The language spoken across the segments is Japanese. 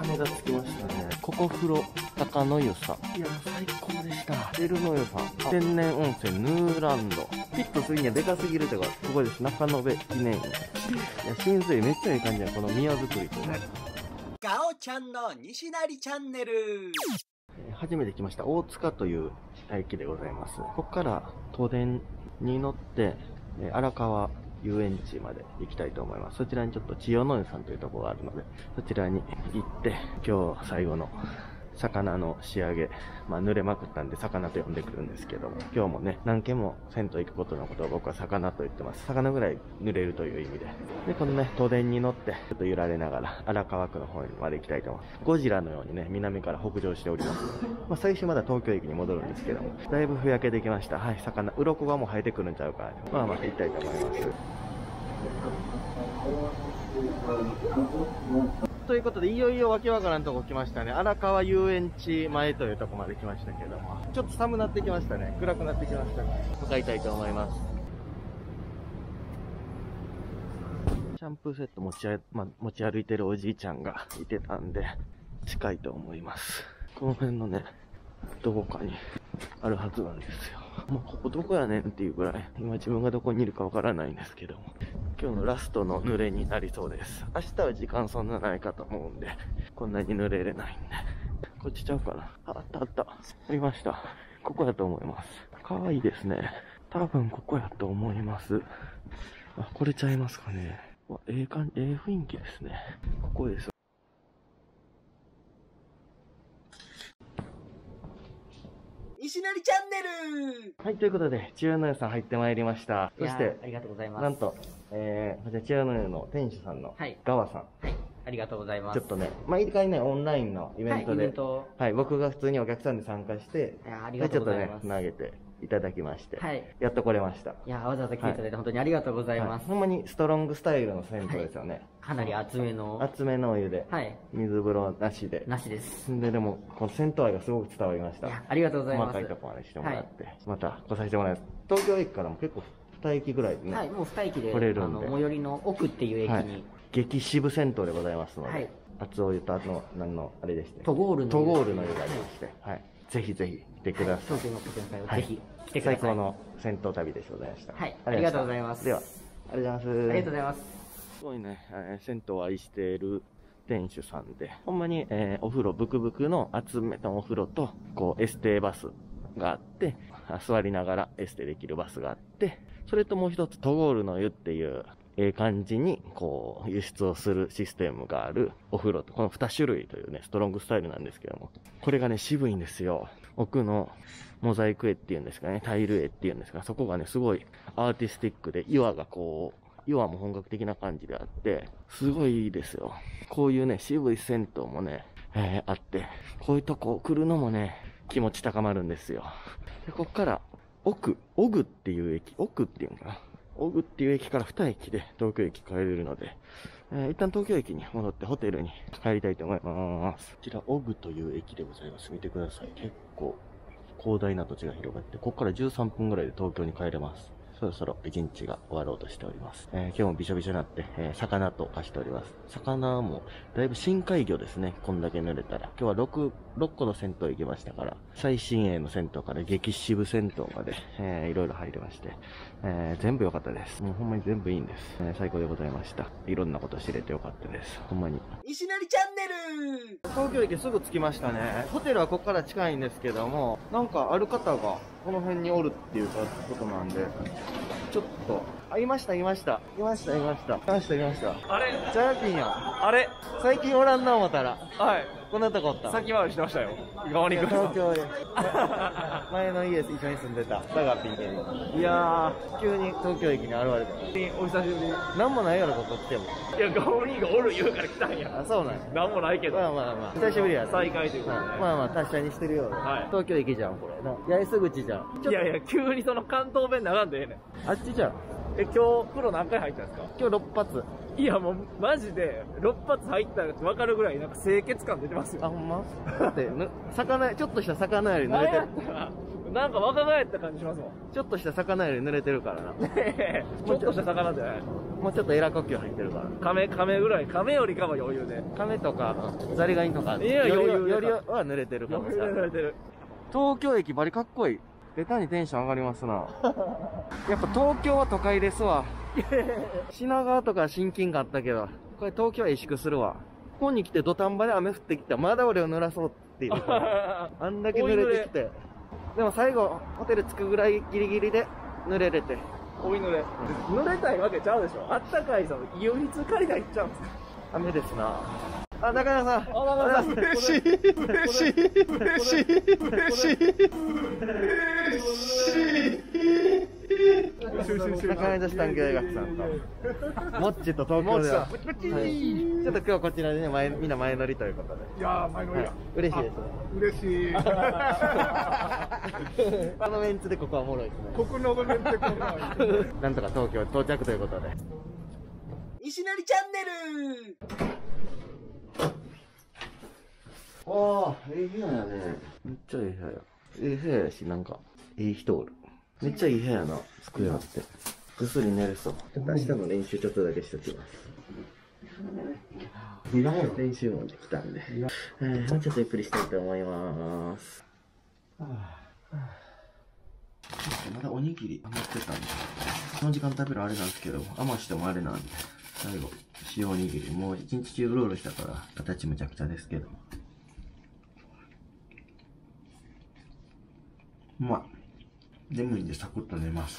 羽田着きましたね。ここ風呂、鷹の湯さ。いや、最高でした。エルノ湯さん。天然温泉ヌーランド。ピッとすぎにはでかすぎるとか、ここです。中延記念。いや、新水めっちゃいい感じや。この宮造りとね。 ガオちゃんの西成チャンネル。 初めて来ました。大塚という駅でございます。ここから都電に乗って、荒川遊園地まで行きたいと思います。そちらにちょっと千代の湯さんというところがあるので、そちらに行って、今日最後の魚の仕上げ、濡れまくったんで魚と呼んでくるんですけども、今日もね、何軒も銭湯行くことのことを僕は魚と言ってます。魚ぐらい濡れるという意味で。で、このね、都電に乗って、ちょっと揺られながら、荒川区の方まで行きたいと思います。ゴジラのようにね、南から北上しておりますので、最初まだ東京駅に戻るんですけども、だいぶふやけてきました。はい、魚、鱗がもう生えてくるんちゃうから、行きたいと思います。ということで、いよいよわけわからんとこ来ましたね。荒川遊園地前というとこまで来ましたけども。ちょっと寒なってきましたね。暗くなってきましたね。向かいたいと思います。シャンプーセット持ち歩いてるおじいちゃんがいてたんで、近いと思います。この辺のね、どこかにあるはずなんですよ。ここどこやねんっていうぐらい、今自分がどこにいるかわからないんですけども。今日のラストの濡れになりそうです。明日は時間そんなないかと思うんで、こんなに濡れれないんで。こっちちゃうかな。あったあった。ありました。ここやと思います。かわいいですね。多分ここやと思います。あ、これちゃいますかね。ええ雰囲気ですね。ここです。 西成チャンネル。 はい、ということで、千代の湯さん入ってまいりました。そして、 ありがとうございます。 なんと、こちら千代の湯の店主さんの、ガワさん。 はい、ありがとうございます。 ちょっとね、毎回ね、オンラインのイベントで、はい、僕が普通にお客さんで参加して、 ありがとうございます。 ちょっとね、投げていただきまして、 はい、 やっと来れました。 いや、わざわざ来ていただいて本当にありがとうございます。 ほんまにストロングスタイルの銭湯ですよね。 かなり厚めのお湯で、水風呂なしで。 なしです。 でも、この銭湯愛がすごく伝わりました。 ありがとうございます。 細かいとこまでしてもらって、また来させてもらいます。東京駅からも結構2駅ぐらいでね。はい、 もう2駅で、 来れるんで。 最寄りの奥っていう駅に。 激渋銭湯でございますので、熱お湯とあれでして。 トゴールの湯がありまして、はい。ぜひぜひ来てください。 東京の拠点会をぜひ来てください。 最高の銭湯旅でございました。 はい、ありがとうございます。 では、ありがとうございます。 ありがとうございます。 すごいね、銭湯を愛している店主さんで、ほんまに、お風呂ブクブクの厚めのお風呂と、こう、エステバスがあって、座りながらエステできるバスがあって、それともう一つ、トゴールの湯っていう、感じに、こう、輸出をするシステムがあるお風呂と、この2種類というね、ストロングスタイルなんですけども、これがね、渋いんですよ。奥のモザイク絵っていうんですかね、タイル絵っていうんですか、そこがね、すごいアーティスティックで、岩がこう、岩も本格的な感じであって、すごいいいですよ。こういうね、渋い銭湯もね、あって、こういうとこ来るのもね、気持ち高まるんですよ。で、こっから、オグっていう駅、奥っていうのかな。オグっていう駅から2駅で東京駅帰れるので、一旦東京駅に戻ってホテルに帰りたいと思います。こちら、オグという駅でございます。見てください。結構、広大な土地が広がって、ここから13分ぐらいで東京に帰れます。そろそろ一日が終わろうとしております。今日もびしょびしょになって、魚と化しております。魚もだいぶ深海魚ですね。こんだけ濡れたら。今日は6個の銭湯行きましたから、最新鋭の銭湯から激渋銭湯まで、いろいろ入りまして、全部良かったです。もうほんまに全部いいんです。最高でございました。いろんなこと知れてよかったです。ほんまに。 西成チャンネル。 東京駅すぐ着きましたね。ホテルはここから近いんですけども、なんかある方がこの辺におるっていうことなんで、ちょっと、いました。あれジャーピンや。 あれ最近おらんな思ったら。 はい。 こんなとこおった。 先回りしてましたよ。側に来る。 東京で。前の家一緒に住んでた。ダガピン家に。 いやー、急に東京駅に現れた。 お久しぶり。 なんもないやろ、ここ来ても。 いや、ガオニーがおる言うから来たんや。 あ、そうなんや。 なんもないけど。 まあ。久しぶりや。 再会ということで。 まあ、達者にしてるような。はい。東京駅じゃん、これ。八重洲口じゃん。 いや、急にその関東弁長んでええねん。 あっちじゃん。 今日、風呂何回入ったんですか？ 今日6発。 いや、もう、マジで、6発入ったら分かるぐらい、なんか清潔感出てますよ。 あ、ほんま？だって、ちょっとした魚より濡れてる。 なんか若返った感じしますもん。 ちょっとした魚より濡れてるからな。 ちょっとした魚じゃない。 もうちょっとエラ呼吸入ってるから。 亀ぐらい、亀よりかは余裕で。 亀とか、ザリガニとか、 いや余裕よりは濡れてるかもしれない。 濡れてる。 東京駅バリかっこいい。ベタにテンション上がりますな。やっぱ東京は都会ですわ。品川とか親近感あったけど、これ東京は萎縮するわ。ここに来て土壇場で雨降ってきたらまだ俺を濡らそうっていう。あんだけ濡れてきて。でも最後、ホテル着くぐらいギリギリで濡れれて。 おい濡れ。濡れたいわけちゃうでしょ。あったかいさ、湯に浸かりがいっちゃうんですか。 雨ですな。あ、中山さん。 あ、中山さん。 嬉しい。嬉しい。嬉しい。嬉しい。中山女子短期大学さんと、モッチと東京では、はい、ちょっと今日はこちらでね、みんな前乗りということで。 いやー、前乗りだ。 嬉しいですね。 嬉しい。 このメンツでここはおもろいですね。 ここのメンツでこのなんとか東京到着ということで。 西成チャンネル。 ああ、ええ部屋やね。めっちゃええ部屋や。ええ部屋やし、なんか、ええ人おる。めっちゃいい部屋やな、机あって。ぐっすり寝れそう。ちょっと明日の練習ちょっとだけしときます。練習もできたんで。もうちょっとゆっくりしたいと思います。まだおにぎり余ってたんで。この時間食べるあれなんですけど、余してもあれなんで。最後、塩おにぎり。もう一日中うろうろしたから、形むちゃくちゃですけど。まあ、眠いんでサクッと寝ます。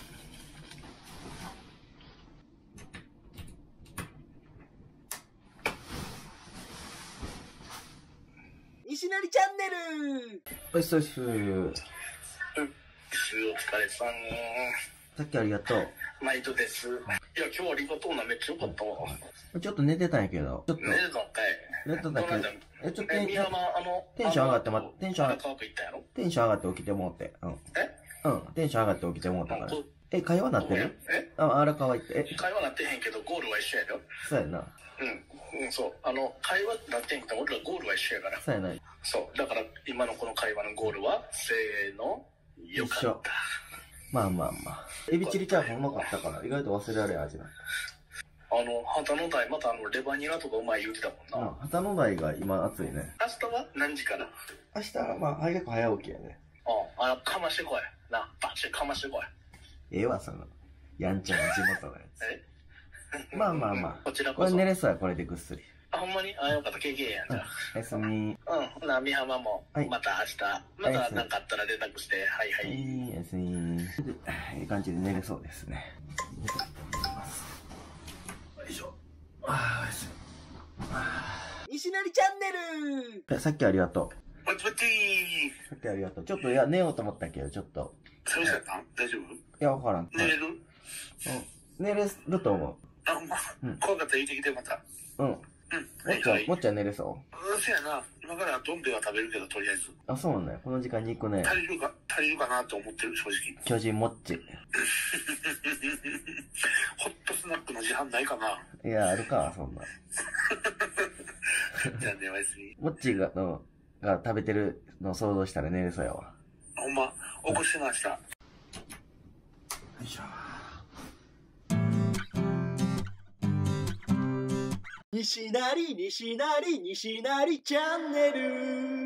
西成チャンネル。 おいしそうです。 お疲れさん。 さっきありがとう。 毎度です。いや、今日はありがとうな、めっちゃよかったわ。 ちょっと寝てたんやけど。ちょっと。 寝てたんかい。 寝てたけど。ちょっと宮山、 テンション上がってテンション上がって起きてもうて。うん。テンション上がって起きてもうたから。会話なってる？荒川行って。 会話なってへんけど、ゴールは一緒やろ。 そうやな。 うん、そう。会話なってへんけど、俺らゴールは一緒やから。 そうやな。 そう。だから、今のこの会話のゴールは、せーの、よかった。 まあまあまあ。エビチリチャーハンうまかったから、意外と忘れられん味な。 旗の台、またレバニラとかうまい言うてたもんな。 旗の台が今暑いね。 明日は何時から？ 明日はまあ、結構早起きやね。 かましてこい。な、バッチリかましてこい。 ええわ、その、やんちゃな地元のやつ。まあまあまあ。 こちらこそ。 これ寝れそうや、これでぐっすり。 ほんまによかった、経験やんじゃ。 おやすみ。 な、美浜も、また明日、また何かあったら連絡して、はいはい。 おやすみ。いい感じで寝れそうですね。よいしょ。おやすみ。西成チャンネル。 さっきありがとう。 パチパチー。 さっきありがとう。ちょっと、寝ようと思ったけど、ちょっと。 そうやったん？大丈夫？ いや、わからん。 寝れる？ 寝れると思う。 ほんま？怖かったら言ってきて、また。 もっちゃん寝れそう？ そうやな。今からどん兵衛は食べるけど、とりあえず。 あ、そうなんだよ。この時間に行くね。 足りるかなと思ってる、正直。 巨人もっち。 ホットスナックの自販ないかな？ いや、あるか、そんな。 じゃあね、おやすみ。 もっちが食べてるのを想像したら寝れそうやわ。 ほんま、起こしてました。よいしょ。 西成チャンネル。